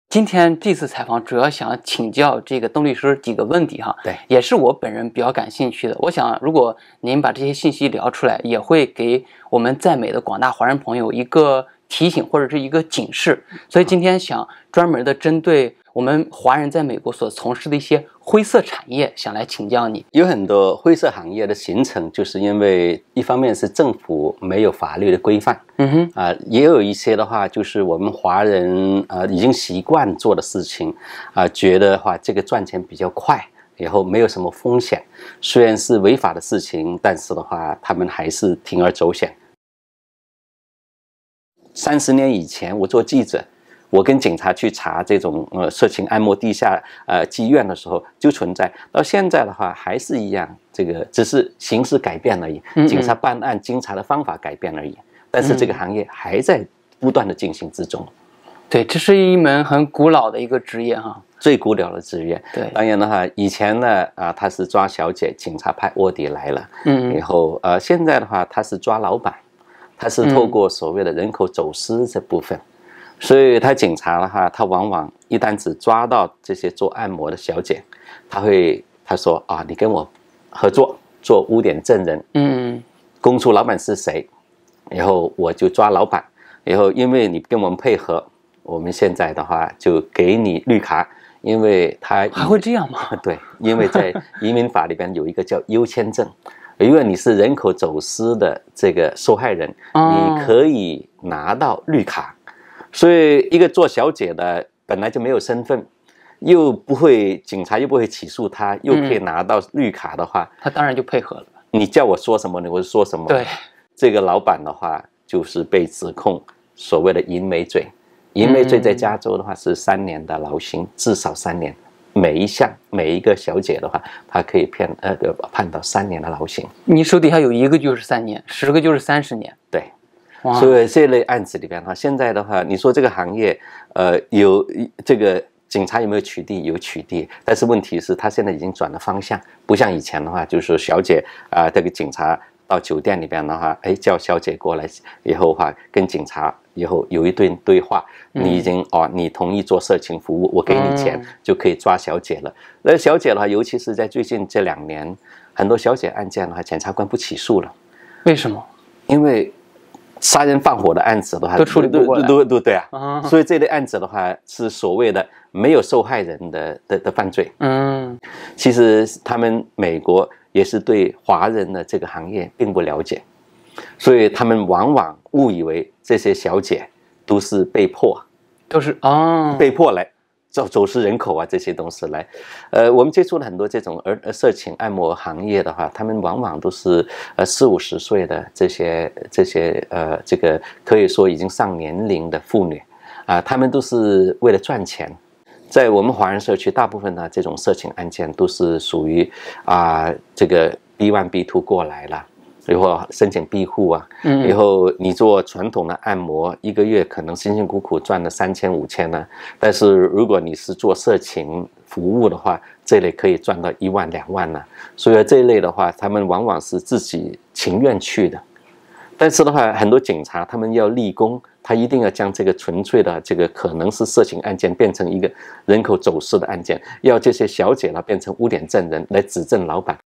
今天这次采访主要想请教这个邓律师几个问题哈， 对， 也是我本人比较感兴趣的。我想，如果您把这些信息聊出来，也会给我们在美的广大华人朋友一个提醒或者是一个警示。所以今天想专门的针对我们华人在美国所从事的一些灰色产业，想来请教你。 有很多灰色行业的形成，就是因为一方面是政府没有法律的规范，也有一些的话，就是我们华人已经习惯做的事情，觉得话这个赚钱比较快，然后没有什么风险，虽然是违法的事情，但是的话，他们还是铤而走险。30年以前，我做记者。我跟警察去查这种色情按摩地下妓院的时候就存在，到现在的话还是一样，这个只是形式改变而已，警察办案经查的方法改变而已，但是这个行业还在不断的进行之中。 对，这是一门很古老的一个职业哈， 最古老的职业。 对， 当然的话，以前呢他是抓小姐，警察派卧底来了，然后现在的话他是抓老板，他是透过所谓的人口走私这部分。所以他警察的话，他往往一旦只抓到这些做按摩的小姐，他说你跟我合作做污点证人，供出老板是谁，然后我就抓老板，然后因为你跟我们配合，我们现在的话就给你绿卡，因为他还会这样吗？ 对，因为在移民法里边有一个叫优签证，如果你是人口走私的这个受害人，你可以拿到绿卡。所以一个做小姐的本来就没有身份，警察又不会起诉他，又可以拿到绿卡的话， 他当然就配合了。 你叫我说什么，我就说什么。 对，这个老板的话就是被指控所谓的淫媒罪，淫媒罪在加州的话是3年的牢刑，至少3年。每一个小姐的话，她可以判到3年的牢刑。 你手底下有1个就是3年，10个就是30年。 对。所以这类案子里边哈，现在的话，你说这个行业，有这个警察有没有取缔？有取缔，但是问题是，他现在已经转了方向，不像以前的话，就是说小姐这个警察到酒店里边的话，叫小姐过来以后的话，跟警察以后有一顿对话，你已经你同意做色情服务，我给你钱就可以抓小姐了。那小姐的话，尤其是在最近这2年，很多小姐案件的话，检察官不起诉了。 为什么？ 因为杀人放火的案子的话， 都处理不过来， 对啊，所以这类案子的话是所谓的没有受害人的犯罪。其实他们美国也是对华人的这个行业并不了解，所以他们往往误以为这些小姐都是被迫来走私人口这些东西来。我们接触了很多这种色情按摩行业的话，他们往往都是40-50岁的这些这个可以说已经上年龄的妇女他们都是为了赚钱。在我们华人社区，大部分的这种色情案件都是属于这个 B1、B2 过来了。然后申请庇护然后你做传统的按摩，1个月可能辛辛苦苦赚了3000、5000呢。但是如果你是做色情服务的话，这类可以赚到1万、2万呢。所以这一类的话，他们往往是自己情愿去的。但是的话，很多警察他们要立功，他一定要将这个纯粹的这个可能是色情案件变成一个人口走私的案件，要这些小姐变成污点证人来指证老板。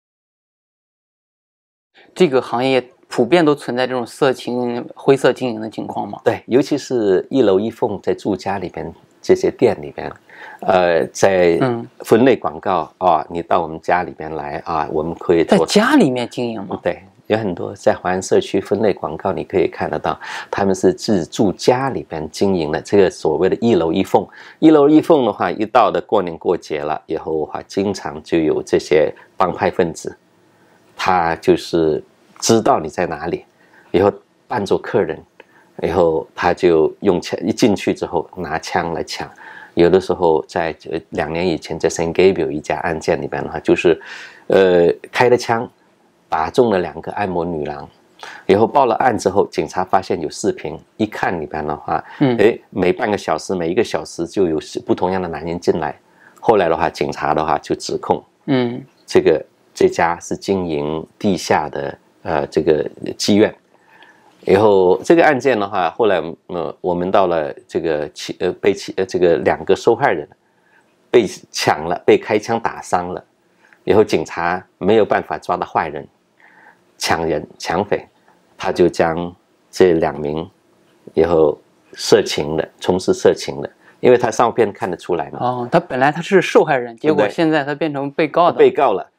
这个行业普遍都存在这种色情灰色经营的情况吗？ 对，尤其是一楼一凤在住家里边这些店里边，在分类广告你到我们家里边来我们可以做。 在家里面经营吗？ 对，有很多在华人社区分类广告，你可以看得到，他们是自住家里边经营的这个所谓的一楼一凤。一楼一凤的话，一到的过年过节了以后的话，经常就有这些帮派分子。他就是知道你在哪里，以后扮作客人，然后他就用枪，一进去之后拿枪来抢。有的时候在2年以前，在 San Gabriel 一家案件里边的话，就是开了枪打中了2个按摩女郎，然后报了案之后，警察发现有视频，一看里边的话，每半个小时、每1个小时就有不同样的男人进来。后来的话，警察的话就指控，这家是经营地下的这个妓院， 然后这个案件的话，后来我们到了这个这个2个受害人被抢了，被开枪打伤了，然后警察没有办法抓到坏人，抢匪，他就将这2名然后从事色情的，因为他照片看得出来嘛。 哦，他本来他是受害人，结果现在他变成被告的。 被告了。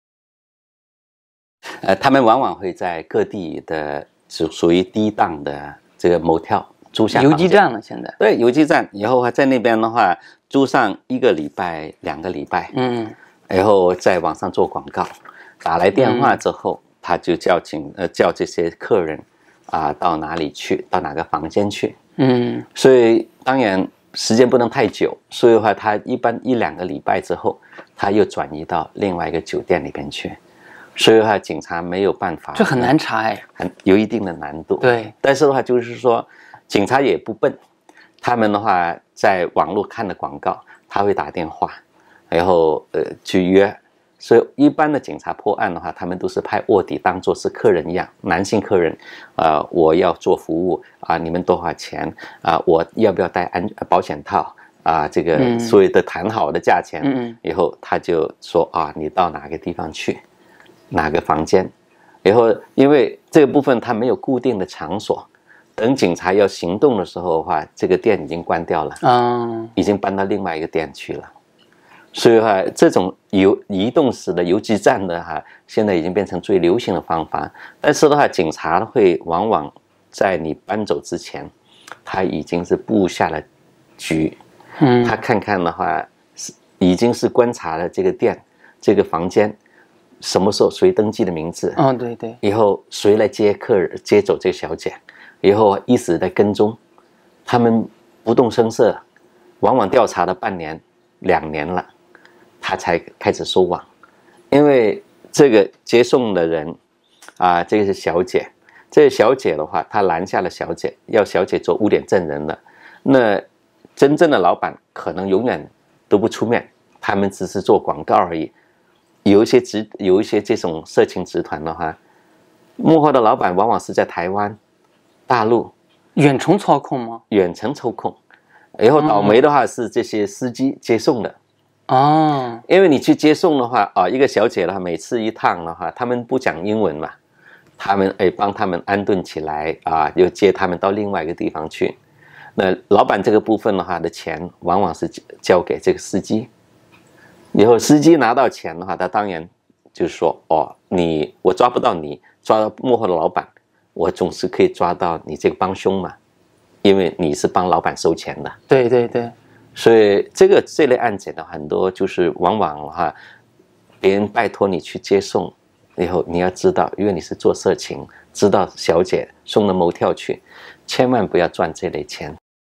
他们往往会在各地的属于低档的这个 motel 租下游击站了，现在。 对，游击站，以后在那边的话租上1个礼拜、2个礼拜，然后在网上做广告，打来电话之后，他就叫这些客人到哪里去，到哪个房间去。所以当然时间不能太久，所以的话他一般1、2个礼拜之后，他又转移到另外一个酒店里边去。所以的话，警察没有办法， 这很难查哎， 有一定的难度。 对， 但是的话，就是说，警察也不笨，他们的话在网络看的广告，他会打电话，然后去约。所以一般的警察破案的话，他们都是派卧底当作是客人一样，男性客人，我要做服务你们多少钱我要不要带保险套这个所有的谈好的价钱，以后他就说你到哪个地方去。哪个房间，然后因为这个部分它没有固定的场所，等警察要行动的时候的话，这个店已经关掉了，已经搬到另外一个店去了。所以的话，这种移动式的游击战的现在已经变成最流行的方法。但是的话，警察会往往在你搬走之前，他已经是布下了局，他看看的话，已经是观察了这个店、这个房间。什么时候谁登记的名字？ 对对。 以后谁来接走这个小姐？以后一直在跟踪，他们不动声色，往往调查了半年、2年了，他才开始收网。因为这个接送的人这个是小姐，这个小姐的话，他拦下了小姐，要小姐做污点证人了。那真正的老板可能永远都不出面，他们只是做广告而已。有一些这种色情集团的话，幕后的老板往往是在台湾、大陆远程操控吗？ 远程操控，然后倒霉的话是这些司机接送的因为你去接送的话一个小姐的话，每次一趟的话，他们不讲英文嘛，他们帮他们安顿起来又接他们到另外一个地方去。那老板这个部分的话的钱，往往是交给这个司机。以后司机拿到钱的话，他当然就是说我抓不到你，抓到幕后的老板，我总是可以抓到你这个帮凶嘛，因为你是帮老板收钱的。 对对对。 所以这类案件的很多就是往往的话，别人拜托你去接送，以后你要知道，因为你是做色情，知道小姐送了motel去，千万不要赚这类钱。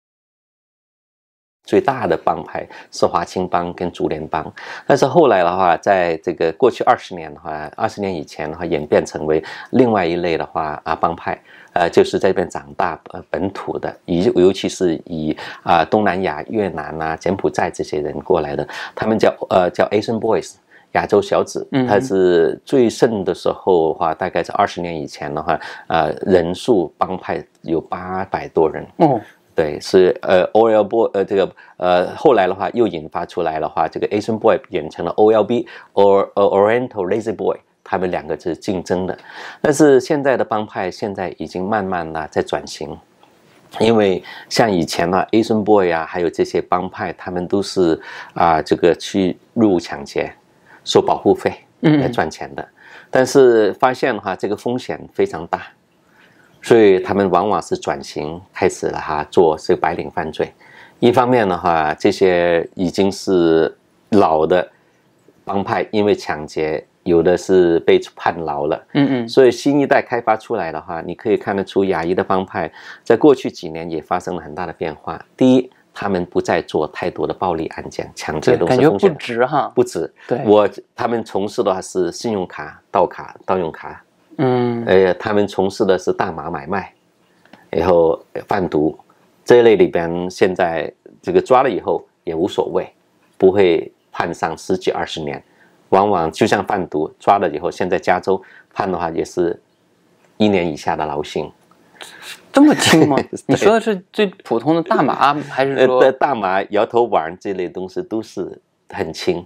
最大的帮派是华青帮跟竹联帮，但是后来的话，在这个过去20年的话，20年以前的话，演变成为另外一类的话帮派，就是在这边长大本土的，尤其是以东南亚、越南柬埔寨这些人过来的，他们叫 Asian Boys。亚洲小子，他是最盛的时候的话，大概在20年以前的话，人数帮派有800多人。对，是OL Boy，这个后来的话又引发出来的话，这个 Asian Boy 演成了 OLB Oriental Lazy Boy， 他们2个是竞争的。但是现在的帮派现在已经慢慢的在转型，因为像以前Asian Boy 还有这些帮派，他们都是这个去入抢劫，收保护费来赚钱的。但是发现的话，这个风险非常大。所以他们往往是转型开始了做这个白领犯罪。一方面的话，这些已经是老的帮派，因为抢劫有的是被判牢了，所以新一代开发出来的话，你可以看得出亚裔的帮派在过去几年也发生了很大的变化。第一，他们不再做太多的暴力案件，抢劫都是风险， 感觉不值不值。 对， 他们从事的话是信用卡、盗用卡。他们从事的是大麻买卖，然后贩毒这一类里边，现在这个抓了以后也无所谓，不会判上10几20年，往往就像贩毒抓了以后，现在加州判的话也是1年以下的劳刑。 这么轻吗？你说的是最普通的大麻，还是说大麻、摇头丸这类东西都是很轻，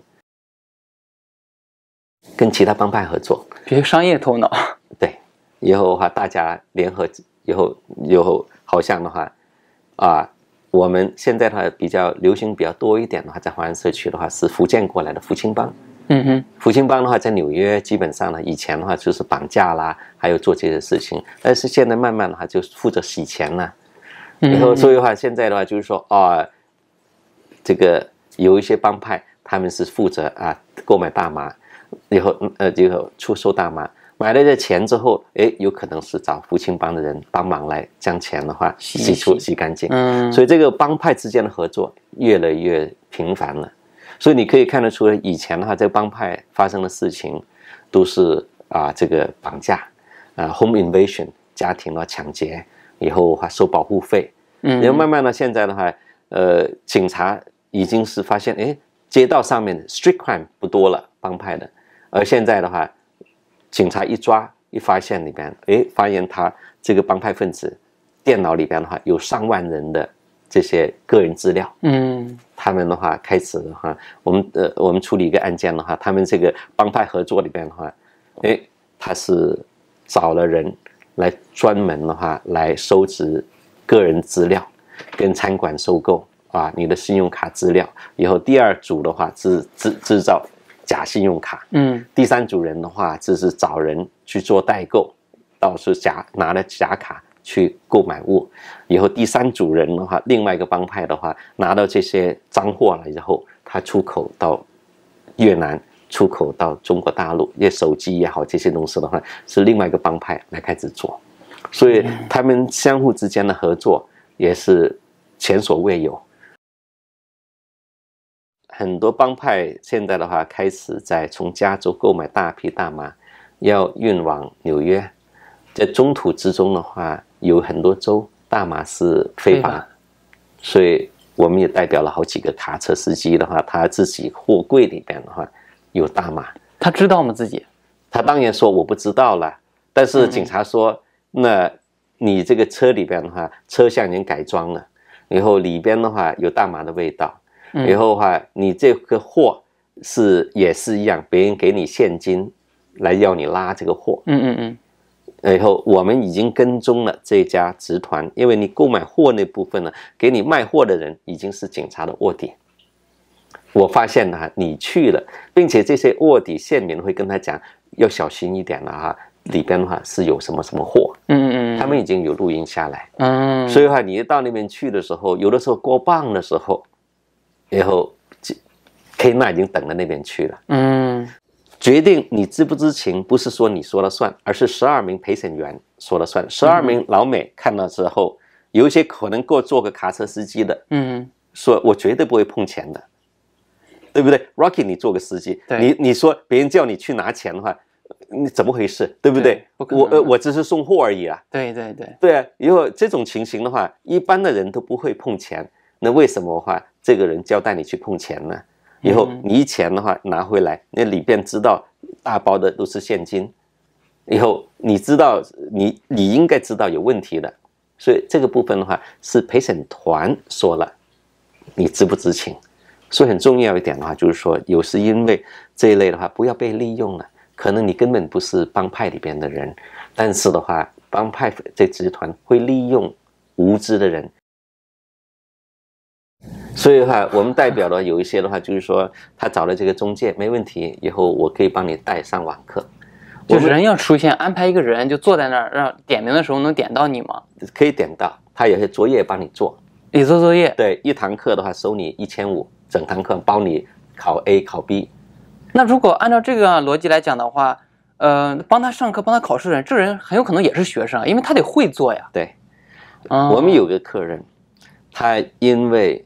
跟其他帮派合作， 比如商业头脑。 对，以后的话大家联合以后好像的话啊，我们现在的话比较流行比较多一点的话，在华人社区的话是福建过来的福清帮。福清帮的话，在纽约基本上呢，以前的话就是绑架啦，还有做这些事情，但是现在慢慢的话就负责洗钱了。然后所以的话，现在的话就是说这个有一些帮派他们是负责购买大麻，以后出售大麻，买了这钱之后，有可能是找福清帮的人帮忙来将钱的话洗干净。所以这个帮派之间的合作越来越频繁了。所以你可以看得出来，以前的话，这个帮派发生的事情都是这个绑架home invasion 家庭的抢劫，以后收保护费。然后慢慢的现在的话，警察已经是发现，街道上面 street crime 不多了，帮派的，而现在的话，警察一抓一发现里边，发现他这个帮派分子电脑里边的话有上万人的这些个人资料。他们的话开始的话，我们处理一个案件的话，他们这个帮派合作里边的话，他是找了人来专门的话来收集个人资料，跟餐馆收购你的信用卡资料，以后第二组的话制造假信用卡，第三组人的话就是找人去做代购，到时拿了假卡去购买物，以后第三组人的话，另外一个帮派的话，拿到这些赃货了以后，他出口到越南，出口到中国大陆，手机也好，这些东西的话，是另外一个帮派来开始做，所以他们相互之间的合作也是前所未有。很多帮派现在的话，开始从加州购买大批大麻，要运往纽约，在中途之中的话，有很多州大麻是非法，所以我们也代表了好几个卡车司机的话，他自己货柜里边的话有大麻， 他知道吗？自己？ 他当然说我不知道了，但是警察说，那你这个车里边的话，车厢已经改装了，以后里边的话有大麻的味道，以后的话你这个货也是一样，别人给你现金来要你拉这个货，以后我们已经跟踪了这家集团，因为你购买货那部分呢，给你卖货的人已经是警察的卧底。我发现呢，你去了，并且这些卧底县民会跟他讲要小心一点了里边的话是有什么什么货，他们已经有录音下来，所以的话你到那边去的时候，有的时候过磅的时候，然后 K9 已经等到那边去了，决定你知不知情，不是说你说了算，而是12名陪审员说了算。12名老美看到之后，有一些可能做个卡车司机的，说我绝对不会碰钱的，对不对 ？Rocky， 你做个司机，你说别人叫你去拿钱的话，你怎么回事？对不对？我只是送货而已啊。对啊，以后这种情形的话，一般的人都不会碰钱，那为什么的话，这个人交代你去碰钱呢？以后你钱的话拿回来，那里边知道大包的都是现金，以后你知道你应该知道有问题的，所以这个部分的话是陪审团说了，你知不知情？所以很重要一点的话，就是说有时因为这一类的话不要被利用了，可能你根本不是帮派里边的人，但是的话帮派这集团会利用无知的人。所以的话，我们代表的有一些的话，就是说他找了这个中介没问题，以后我可以帮你带上网课。 就是人要出现，安排一个人就坐在那儿，让点名的时候能点到你吗？ 可以点到，他有些作业帮你做。 你做作业？ 对，一堂课的话收你1500，整堂课包你考 A 考 B。 那如果按照这个逻辑来讲的话，帮他上课、帮他考试的人，这人很有可能也是学生，因为他得会做呀。 对，我们有个客人，他因为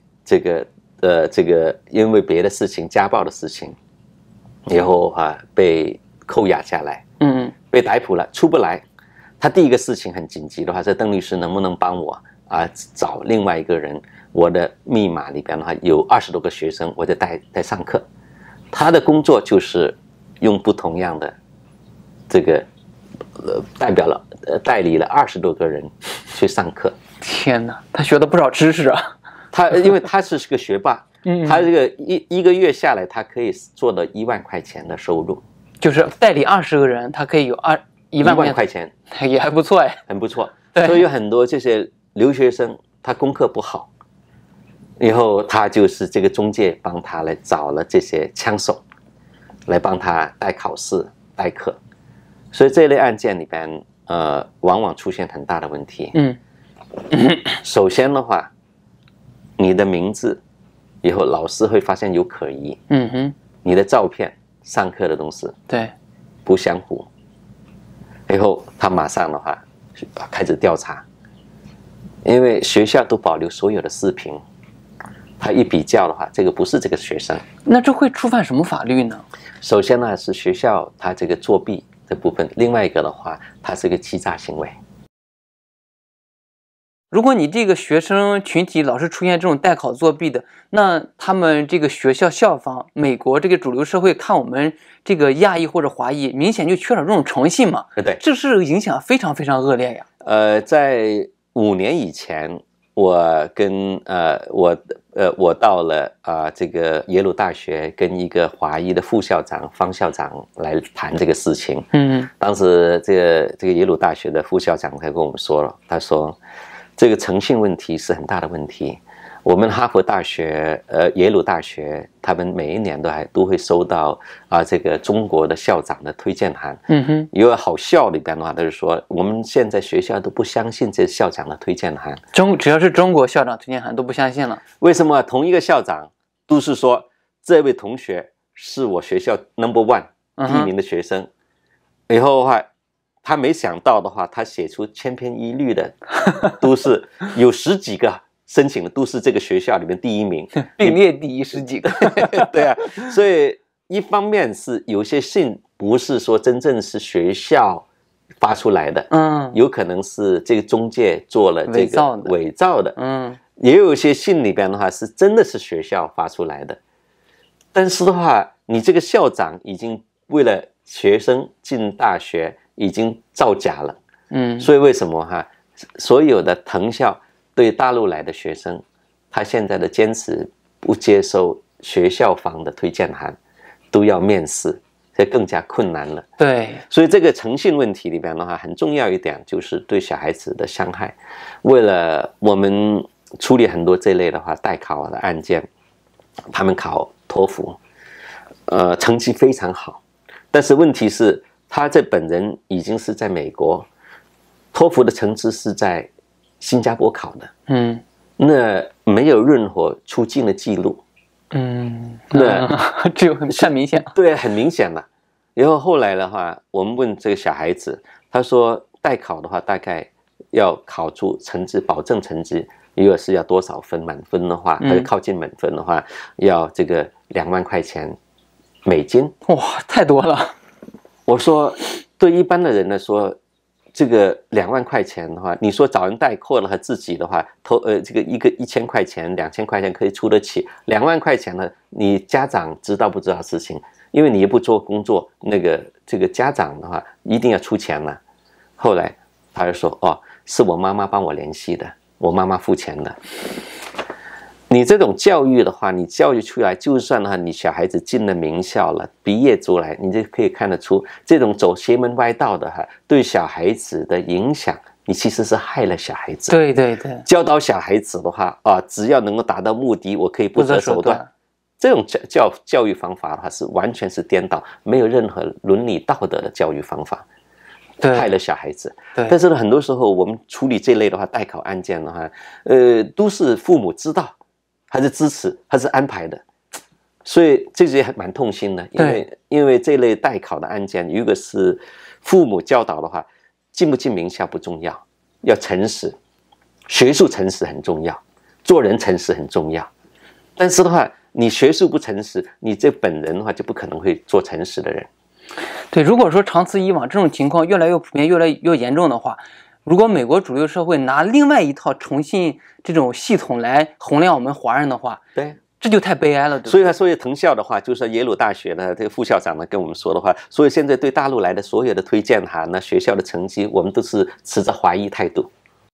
因为别的事情，家暴的事情，以后被扣押下来，被逮捕了，出不来。他第一个事情很紧急的话，是邓律师能不能帮我找另外一个人？我的密码里边的话有20多个学生，我就带上课。他的工作就是用不同样的这个代理了20多个人去上课。 天哪，他学了不少知识啊！ 因为他是个学霸，他这个一个月下来，他可以做到1万块钱的收入， 就是代理20个人，他可以有1万块钱， 也还不错哎， 很不错。所以有很多这些留学生，他功课不好，以后他就是这个中介帮他来找了这些枪手，来帮他代考试、代课。所以这类案件里边，往往出现很大的问题。首先的话，你的名字以后老师会发现有可疑。你的照片、上课的东西对不相符，以后他马上的话开始调查，因为学校都保留所有的视频，他一比较的话，这个不是这个学生。 那这会触犯什么法律呢？ 首先呢是学校他这个作弊的部分，另外一个的话，它是一个欺诈行为。 如果你这个学生群体老是出现这种代考作弊的，那他们这个学校校方，美国这个主流社会看我们这个亚裔或者华裔，明显就缺少这种诚信嘛。 对， 这是影响非常非常恶劣呀。 在5年以前，我到了这个耶鲁大学，跟一个华裔的副校长方校长来谈这个事情。当时这个耶鲁大学的副校长他跟我们说了，他说这个诚信问题是很大的问题。我们哈佛大学、耶鲁大学，他们每一年都会收到这个中国的校长的推荐函。有好笑里边的话，他就说我们现在学校都不相信这校长的推荐函。 只要是中国校长推荐函都不相信了。 为什么？同一个校长都是说这位同学是我学校 No.1 第1名的学生，以后的话，他没想到的话，他写出千篇一律的，都是有10几个。申请的都是这个学校里面第1名， 并列第一10几个。 对啊，所以一方面是有些信不是说真正是学校发出来的，有可能是这个中介做了这个伪造的，也有一些信里边的话是真的是学校发出来的，但是的话，你这个校长已经为了学生进大学已经造假了，所以为什么所有的藤校对大陆来的学生，他现在的坚持不接受学校方的推荐函，都要面试，这更加困难了。 对， 所以这个诚信问题里边的话，很重要一点就是对小孩子的伤害。为了我们处理很多这类的话代考的案件，他们考托福，成绩非常好，但是问题是他这本人已经是在美国，托福的成绩是在新加坡考的，那没有任何出境的记录，那这就很明显， 对，很明显了。然后后来的话，我们问这个小孩子，他说代考的话，大概要考出成绩，保证成绩，如果是要多少分，满分的话，还是靠近满分的话，要这个2万块钱美金。 哇，太多了。 我说，对一般的人来说，这个2万块钱的话，你说找人代课了和自己的话，这个一个1000块钱、2000块钱可以出得起，2万块钱呢，你家长知道不知道事情？因为你也不做工作，这个家长的话一定要出钱了。后来他就说，是我妈妈帮我联系的，我妈妈付钱的。你这种教育的话，你教育出来，就算的话，你小孩子进了名校了，毕业出来，你就可以看得出，这种走邪门歪道的对小孩子的影响，你其实是害了小孩子。 对对对， 教导小孩子的话只要能够达到目的，我可以不择手段。这种教育方法的话，是完全是颠倒，没有任何伦理道德的教育方法。害了小孩子。但是呢，很多时候我们处理这类的话，代考案件的话，都是父母知道，还是支持，还是安排的，所以这些还蛮痛心的。因为这类代考的案件，如果是父母教导的话，进不进名校不重要，要诚实，学术诚实很重要，做人诚实很重要。但是的话，你学术不诚实，你这本人的话就不可能会做诚实的人。 对，如果说长此以往这种情况越来越普遍、越来越严重的话，如果美国主流社会拿另外一套诚信这种系统来衡量我们华人的话， 对， 这就太悲哀了，对吧？ 所以藤校的话，就是耶鲁大学的这个副校长呢跟我们说的话，所以现在对大陆来的所有的推荐函呢，学校的成绩，我们都是持着怀疑态度。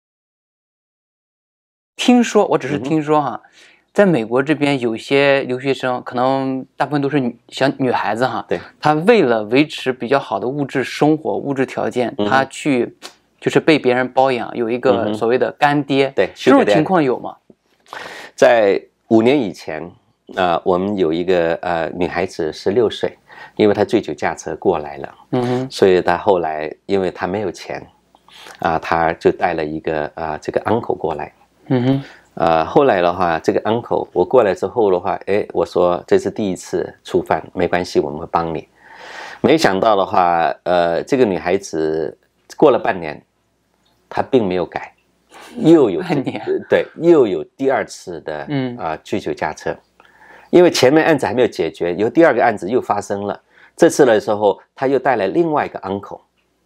听说，我只是听说哈，在美国这边有些留学生，可能大部分都是小女孩子哈， 对， 她为了维持比较好的物质生活、物质条件，她去就是被别人包养，有一个所谓的干爹， 对， 这种情况有吗？ 在5年以前，我们有一个女孩子16岁，因为她醉酒驾车过来了，所以她后来因为她没有钱，她就带了一个这个 uncle 过来。后来的话，这个 uncle 我过来之后的话，我说这是第一次触犯，没关系，我们会帮你。没想到的话，这个女孩子过了半年，她并没有改，又有第2次的醉酒驾车，因为前面案子还没有解决，有第2个案子又发生了。这次的时候，她又带来另外一个 uncle，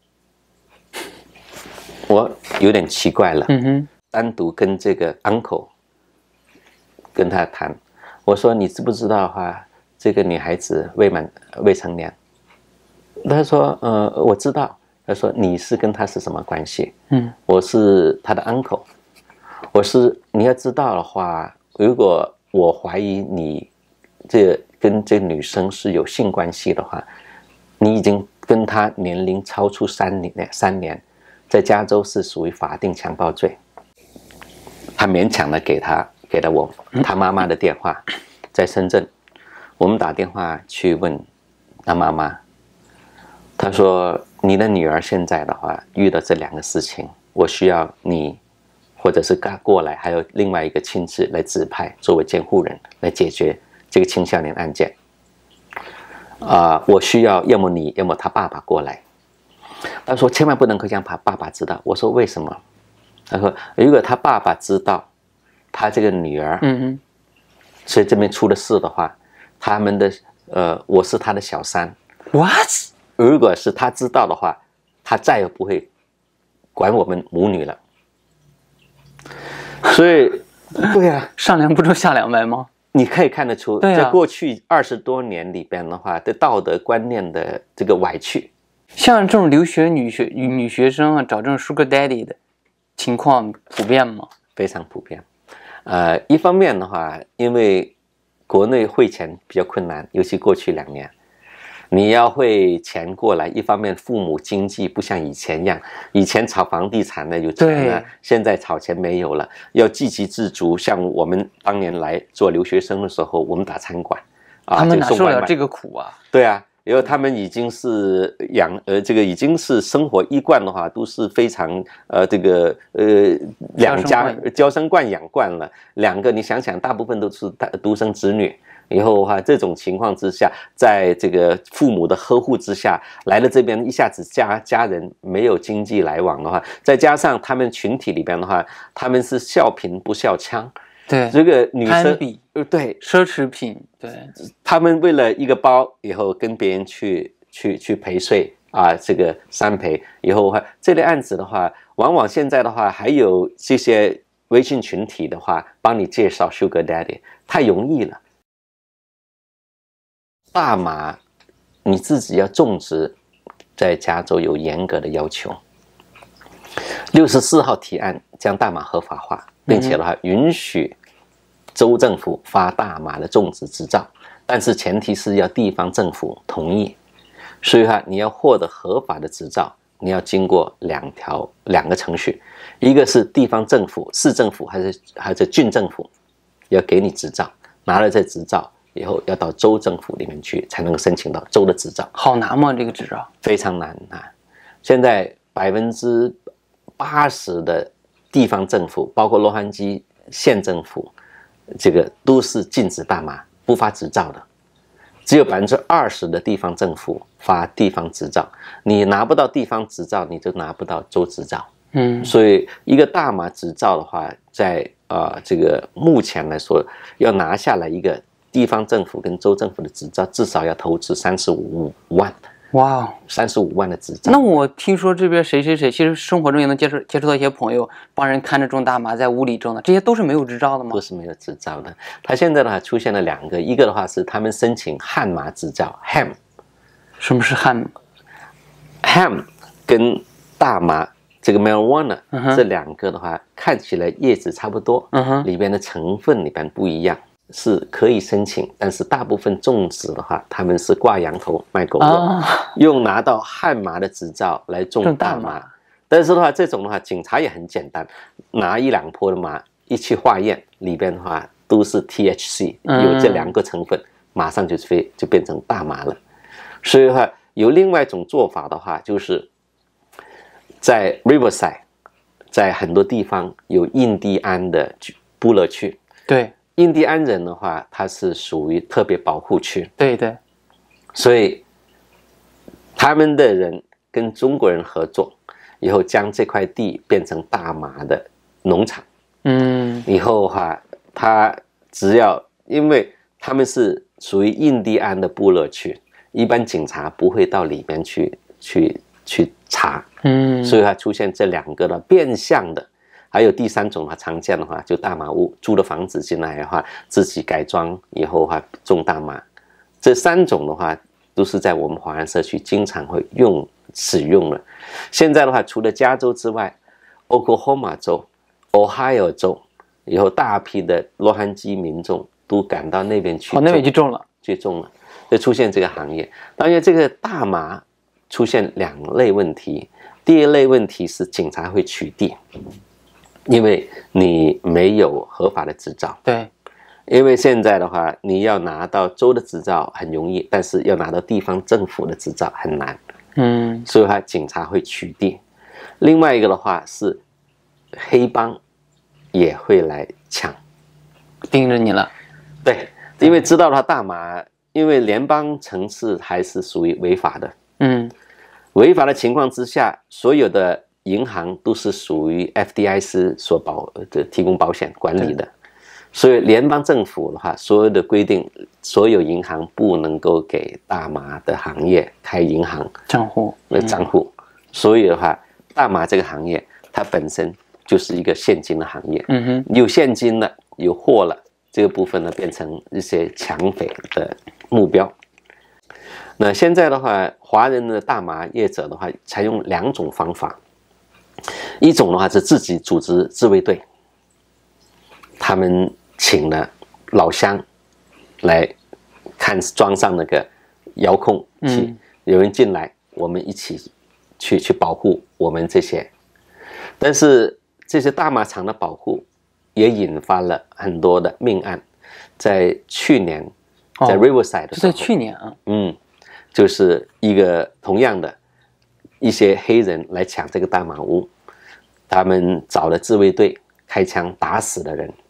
我有点奇怪了。单独跟这个 uncle 跟他谈，我说你知不知道的话，这个女孩子未成年？他说我知道。他说你是跟她是什么关系？我是她的 uncle。你要知道的话，如果我怀疑你跟这女生是有性关系的话，你已经跟她年龄超出3年，在加州是属于法定强暴罪。他勉强的给了我他妈妈的电话，在深圳，我们打电话去问他妈妈，他说你的女儿现在的话遇到这2个事情，我需要你或者是过来，还有另外一个亲戚来指派作为监护人来解决这个青少年案件。我需要要么你要么他爸爸过来。他说千万不能够让他爸爸知道。我说为什么？他说如果他爸爸知道他这个女儿所以这边出了事的话，他们的我是他的小三。 What？ 如果是他知道的话，他再也不会管我们母女了。所以对啊， 上梁不正下梁歪吗？ 你可以看得出，在过去20多年里边的话，对道德观念的这个歪曲。 像这种留学女学生找这种 sugar daddy 的情况普遍吗？ 非常普遍。一方面的话，因为国内汇钱比较困难，尤其过去2年，你要汇钱过来，一方面父母经济不像以前一样，以前炒房地产的有钱了，现在炒钱没有了，要积极自足。像我们当年来做留学生的时候，我们打餐馆， 他们哪受了这个苦啊？ 对啊。因为他们已经是这个已经是生活一贯的话，都是非常两家娇生惯养惯了。2个你想想，大部分都是独生子女。以后的话，这种情况之下，在这个父母的呵护之下，来了这边一下子家人没有经济来往的话，再加上他们群体里边的话，他们是笑贫不笑娼。 对， 这个女生对奢侈品，对， 他们为了一个包，以后跟别人去陪睡这个3陪以后的话，这类案子的话，往往现在的话还有这些微信群体的话，帮你介绍 Sugar Daddy， 太容易了。大麻你自己要种植，在加州有严格的要求。64号提案将大麻合法化，并且的话允许州政府发大麻的种植执照，但是前提是要地方政府同意。所以你要获得合法的执照，你要经过两个程序，一个是地方政府、市政府还是郡政府要给你执照，拿了这执照以后要到州政府里面去才能够申请到州的执照。 好难吗？这个执照非常难啊！现在80%的地方政府，包括洛杉矶县政府，这个都是禁止大麻，不发执照的。只有20%的地方政府发地方执照，你拿不到地方执照，你就拿不到州执照。所以一个大麻执照的话，在这个目前来说，要拿下来一个地方政府跟州政府的执照，至少要投资35万。 哇 ，35万的执照。 那我听说这边谁，其实生活中也能接触到一些朋友，帮人看着种大麻，在屋里种的，这些都是没有执照的吗？ 都是没有执照的。他现在的话出现了2个，一个的话是他们申请旱麻执照 ，ham。 什么是旱 ？ham 跟大麻这个 marijuana、这2个的话，看起来叶子差不多，里边的成分里边不一样。是可以申请，但是大部分种植的话，他们是挂羊头卖狗肉，用拿到旱麻的执照来种大麻。但是的话，这种的话，警察也很简单，拿1-2坡的麻一去化验，里边的话都是 THC，有这2个成分，马上就变成大麻了。所以的话，有另外一种做法的话，就是在 Riverside， 在很多地方有印第安的部落区， 对。 印第安人的话，他是属于特别保护区， 对对， 所以他们的人跟中国人合作，以后将这块地变成大麻的农场。以后的话，他只要因为他们是属于印第安的部落区，一般警察不会到里面去查，所以它出现这2个的变相的。还有第3种的话，常见的话就大麻屋，租的房子进来的话，自己改装以后的话种大麻。这3种的话，都是在我们华人社区经常会使用的。现在的话，除了加州之外 ，Oklahoma 州、Ohio 州，以后大批的洛杉矶民众都赶到那边去， 那边去种了， 就出现这个行业。当然，这个大麻出现2类问题，第一类问题是警察会取缔。因为你没有合法的执照， 对， 因为现在的话，你要拿到州的执照很容易，但是要拿到地方政府的执照很难，所以他警察会取缔。另外一个的话是黑帮也会来抢， 盯着你了。 对，因为知道他大麻，因为联邦层次还是属于违法的，违法的情况之下，所有的银行都是属于 FDIC 所提供保险管理的，所以联邦政府的话，所有的规定，所有银行不能够给大麻的行业开银行账户，所以的话，大麻这个行业它本身就是一个现金的行业，有现金了，有货了，这个部分呢变成一些抢匪的目标。那现在的话，华人的大麻业者的话，采用2种方法。一种的话是自己组织自卫队，他们请了老乡来看，装上那个遥控器，有人进来，我们一起去保护我们这些。但是这些大麻厂的保护也引发了很多的命案，在去年，在 Riverside 的时候， 在去年啊， 就是一个同样的。一些黑人来抢这个大麻屋，他们找了自卫队开枪打死了人。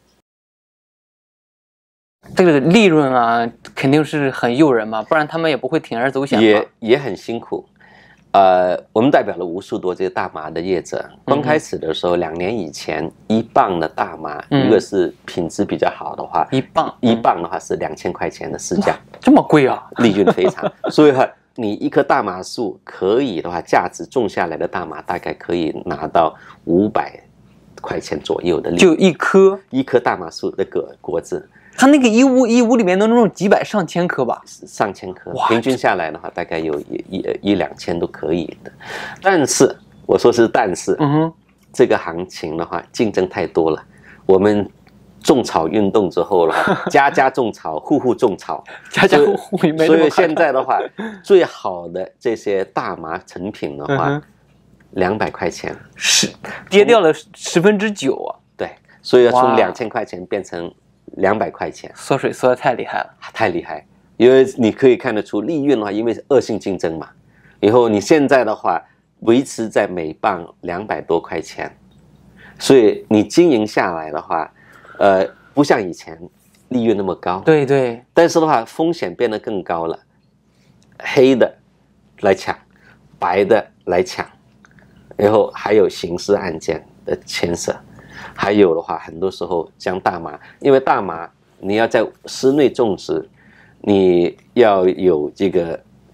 这个利润啊，肯定是很诱人嘛，不然他们也不会铤而走险嘛。 也很辛苦。我们代表了无数多这些大麻的业者。刚开始的时候，2年以前，1磅的大麻，如果是品质比较好的话，1磅的话是2000块钱的市价， 这么贵啊！ 利润非常，所以你一棵大麻树可以的话，价值种下来的大麻大概可以拿到500块钱左右的利润。 就一棵大麻树的果子， 它那个一屋里面能种几百上千棵吧？ 上千棵，平均下来的话，大概有1-2千都可以的。但是我说是但是，这个行情的话，竞争太多了。我们种草运动之后了，家家种草，户户种草， 家家户户没。 所以现在的话，最好的这些大麻成品的话，200块钱， 跌掉了9%啊！ 对，所以要从2000块钱变成200块钱， 缩水缩得太厉害了， 太厉害。因为你可以看得出利润的话，因为是恶性竞争嘛，以后你现在的话维持在每磅200多块钱，所以你经营下来的话。不像以前利润那么高， 对对， 但是的话风险变得更高了，黑的来抢，白的来抢，然后还有刑事案件的牵涉，还有的话很多时候将大麻，因为大麻你要在室内种植，你要有这个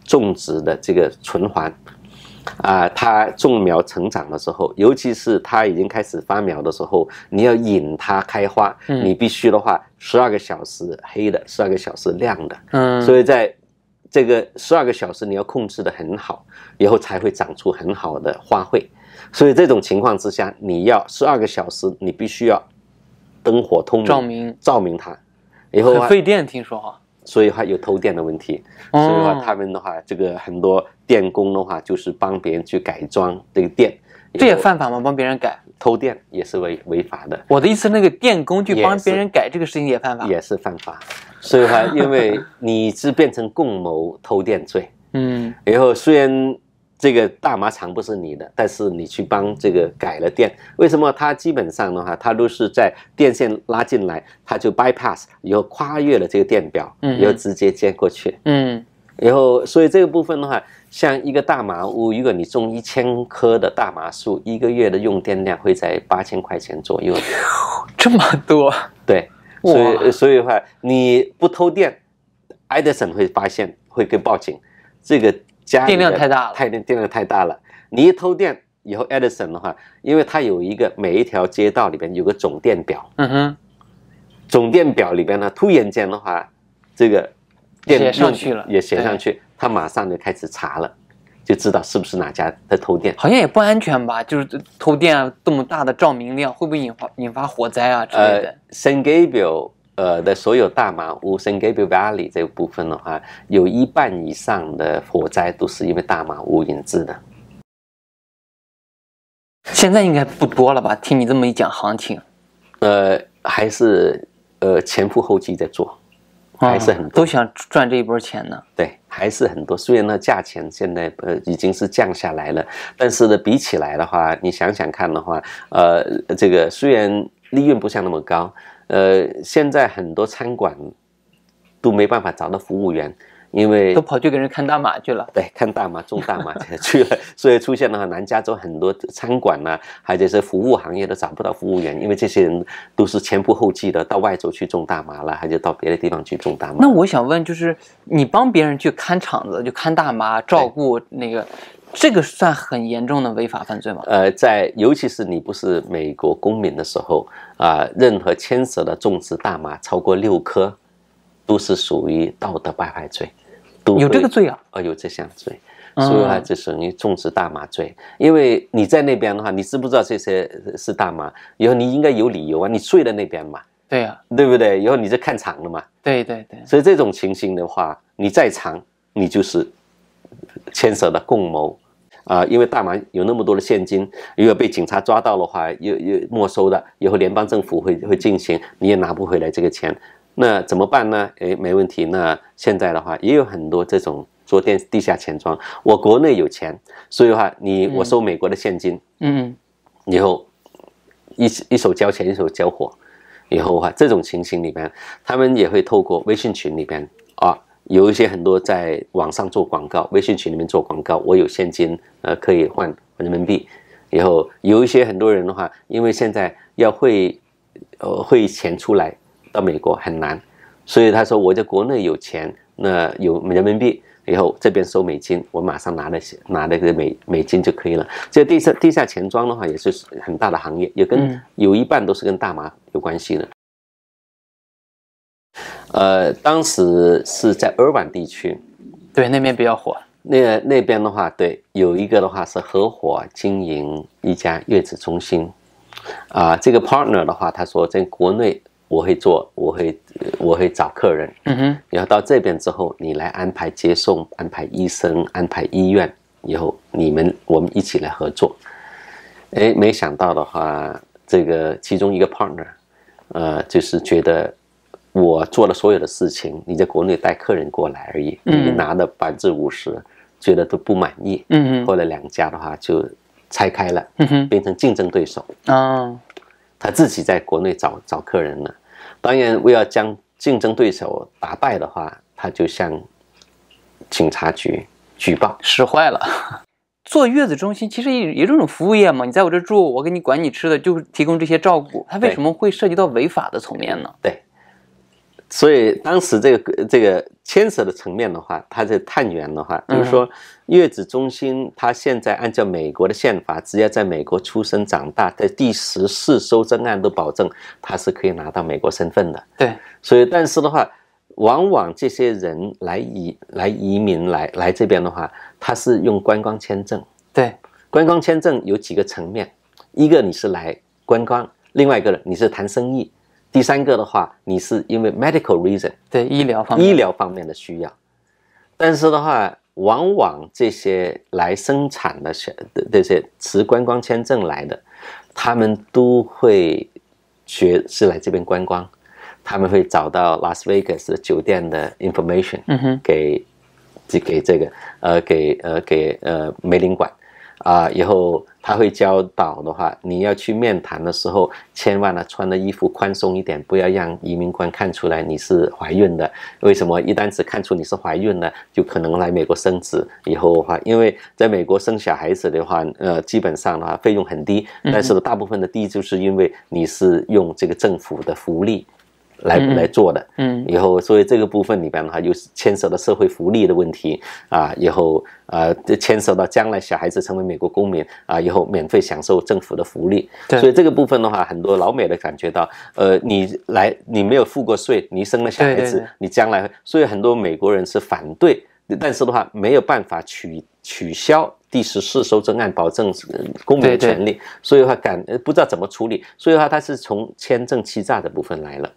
种植的这个循环。它种苗成长的时候，尤其是它已经开始发苗的时候，你要引它开花，你必须的话12个小时黑的，12个小时亮的。所以在这个12个小时你要控制得很好，以后才会长出很好的花卉。所以这种情况之下，你要12个小时，你必须要灯火通明，照明它，以后很费电，听说哈。 所以有偷电的问题，所以他们的话，这个很多电工的话，就是帮别人去改装这个电， 这也犯法吗？帮别人改？ 偷电也是违法的。 我的意思，那个电工去帮别人改这个事情也犯法， 也是犯法。所以因为你是变成共谋偷电罪，然后虽然这个大麻厂不是你的，但是你去帮这个改了电，为什么？它基本上的话，它都是在电线拉进来，它就 bypass， 以后跨越了这个电表，然后直接接过去。然后所以这个部分的话，像一个大麻屋，如果你种1000棵的大麻树，一个月的用电量会在8000块钱左右。 这么多？ 对，所以的话，你不偷电，爱迪生会发现，会给报警。这个电量太大了， 电量太大了。你一偷电以后 ，Edison 的话，因为它有一个每一条街道里边有个总电表，总电表里边呢，突然间的话，这个电写上去了， 也写上去，他马上就开始查了，就知道是不是哪家在偷电。 好像也不安全吧？就是偷电啊，这么大的照明量，会不会引发火灾啊之类的 ？San Gabriel 的所有大麻屋 San Gabriel Valley 这个部分的话，有1半以上的火灾都是因为大麻屋引致的。 现在应该不多了吧？听你这么一讲行情， 还是前赴后继在做，还是很多， 都想赚这一波钱呢。 对，还是很多。虽然呢价钱现在已经是降下来了，但是呢比起来的话，你想想看的话，这个虽然利润不像那么高。现在很多餐馆都没办法找到服务员，因为都跑去给人看大麻去了。 对，看大麻、种大麻去了，所以出现了南加州很多餐馆呢，或者是服务行业都找不到服务员，因为这些人都是前仆后继的到外州去种大麻了，还是到别的地方去种大麻。 那我想问，就是你帮别人去看场子，就看大麻，照顾那个。这个算很严重的违法犯罪吗？ 尤其是你不是美国公民的时候任何牵涉的种植大麻超过6颗，都是属于道德败坏罪。 有这个罪啊？ 有这项罪，所以这属于种植大麻罪。因为你在那边的话，你知不知道这些是大麻？以后你应该有理由啊，你睡在那边嘛。 对呀， 对不对？以后你就看场了嘛。 对。 所以这种情形的话，你在场，你就是牵涉的共谋。因为大麻有那么多的现金，如果被警察抓到的话，又没收的，以后联邦政府会进行，你也拿不回来这个钱，那怎么办呢？没问题。那现在的话，也有很多这种做地下钱庄。我国内有钱，所以的话，我收美国的现金，以后一手交钱，一手交货，以后的话，这种情形里面，他们也会透过微信群里边有一些很多在网上做广告，微信群里面做广告，我有现金，可以换人民币。以后有一些很多人的话，因为现在要汇钱出来到美国很难，所以他说我在国内有钱，那有人民币，以后这边收美金，我马上拿那个美金就可以了。这个地下钱庄的话，也是很大的行业，有一半都是跟大麻有关系的。当时是在尔湾地区， 对，那边比较火。 那边的话，对，有一个的话是合伙经营一家月子中心，这个 partner 的话，他说在国内我会做，我会找客人，然后到这边之后，你来安排接送，安排医生，安排医院，以后我们一起来合作。没想到的话，这个其中一个 partner，就是觉得。我做了所有的事情，你在国内带客人过来而已，你拿了50%，觉得都不满意。后来2家的话就拆开了，变成竞争对手。他自己在国内找客人了。当然，为了将竞争对手打败的话，他就向警察局举报， 使坏了。做月子中心其实也是种服务业嘛，你在我这住，我给你管你吃的，就是提供这些照顾，它为什么会涉及到违法的层面呢？ 对。 所以当时这个牵涉的层面的话，它的探源的话，就是说月子中心，它现在按照美国的宪法，只要在美国出生长大，在第14收证案都保证他是可以拿到美国身份的。 对， 所以但是的话，往往这些人来移民来这边的话，他是用观光签证。 对， 观光签证有几个层面，一个你是来观光，另外一个你是谈生意。第三个的话，你是因为 medical reason， 对，医疗方面的需要。但是的话，往往这些来生产的这些持观光签证来的，他们都会是来这边观光，他们会找到 Las Vegas 的酒店的 information， 给这个给梅林馆。以后他会教导的话，你要去面谈的时候，千万穿的衣服宽松一点，不要让移民官看出来你是怀孕的。为什么？一旦只看出你是怀孕了，就可能来美国生子。以后的话，因为在美国生小孩子的话，基本上的话费用很低，但是大部分的低就是因为你是用这个政府的福利来做的，以后所以这个部分里边的话，又是牵涉到社会福利的问题以后牵涉到将来小孩子成为美国公民以后免费享受政府的福利，所以这个部分的话，很多老美的感觉到，你没有付过税，你生了小孩子，你将来，所以很多美国人是反对，但是的话没有办法取消第14收证案保证公民的权利，所以的话不知道怎么处理，所以的话他是从签证欺诈的部分来了。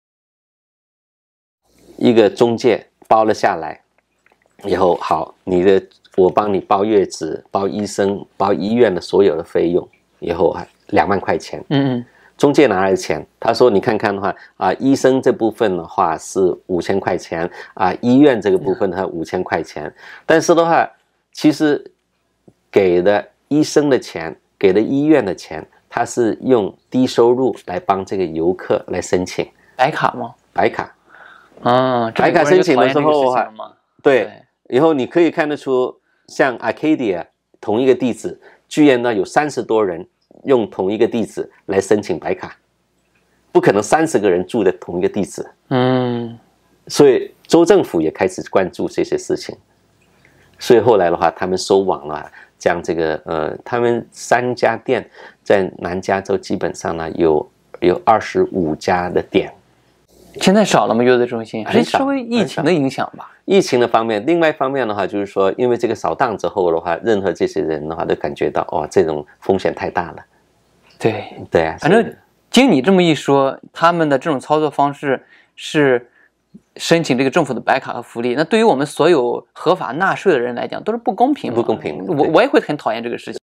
一个中介包了下来以后，好，我帮你包月子、包医生、包医院的所有的费用，以后2万块钱。中介拿来的钱，他说你看看的话医生这部分的话是5000块钱医院这个部分的话5000块钱，但是的话，其实给的医生的钱，给的医院的钱，他是用低收入来帮这个游客来申请白卡吗？ 白卡。白卡申请的时候对，以后你可以看得出，像 Arcadia 同一个地址，居然呢有30多人用同一个地址来申请白卡，不可能30个人住在同一个地址。所以州政府也开始关注这些事情，所以后来的话，他们收网了，将这个他们3家店在南加州基本上呢有25家的店。 现在少了吗？月子中心还是稍微疫情的影响吧。 疫情的方面，另外一方面的话，就是说，因为这个扫荡之后的话，任何这些人的话都感觉到，这种风险太大了。对啊， 反正经你这么一说，他们的这种操作方式是申请这个政府的白卡和福利，那对于我们所有合法纳税的人来讲，都是不公平。我也会很讨厌这个事情。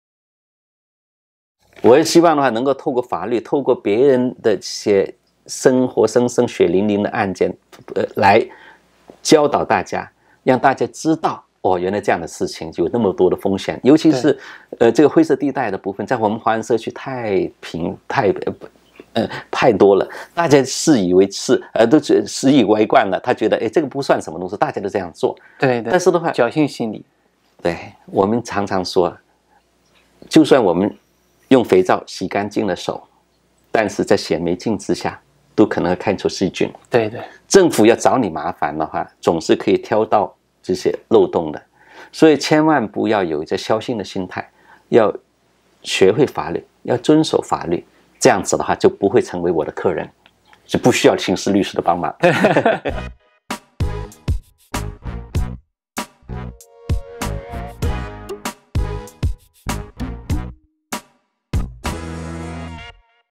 我也希望的话，能够透过法律，透过别人的一些活生生血淋淋的案件来教导大家，让大家知道原来这样的事情有那么多的风险，尤其是这个灰色地带的部分，在我们华人社区太多了，大家视以为是，都习以为惯了，他觉得这个不算什么东西，大家都这样做。 对， 但是的话， 侥幸心理。 对，我们常常说，就算我们用肥皂洗干净了手，但是在显微镜之下都可能看出细菌。 对， 政府要找你麻烦的话，总是可以挑到这些漏洞的，所以千万不要有一个侥幸的心态，要学会法律，要遵守法律，这样子的话就不会成为我的客人，就不需要请示律师的帮忙。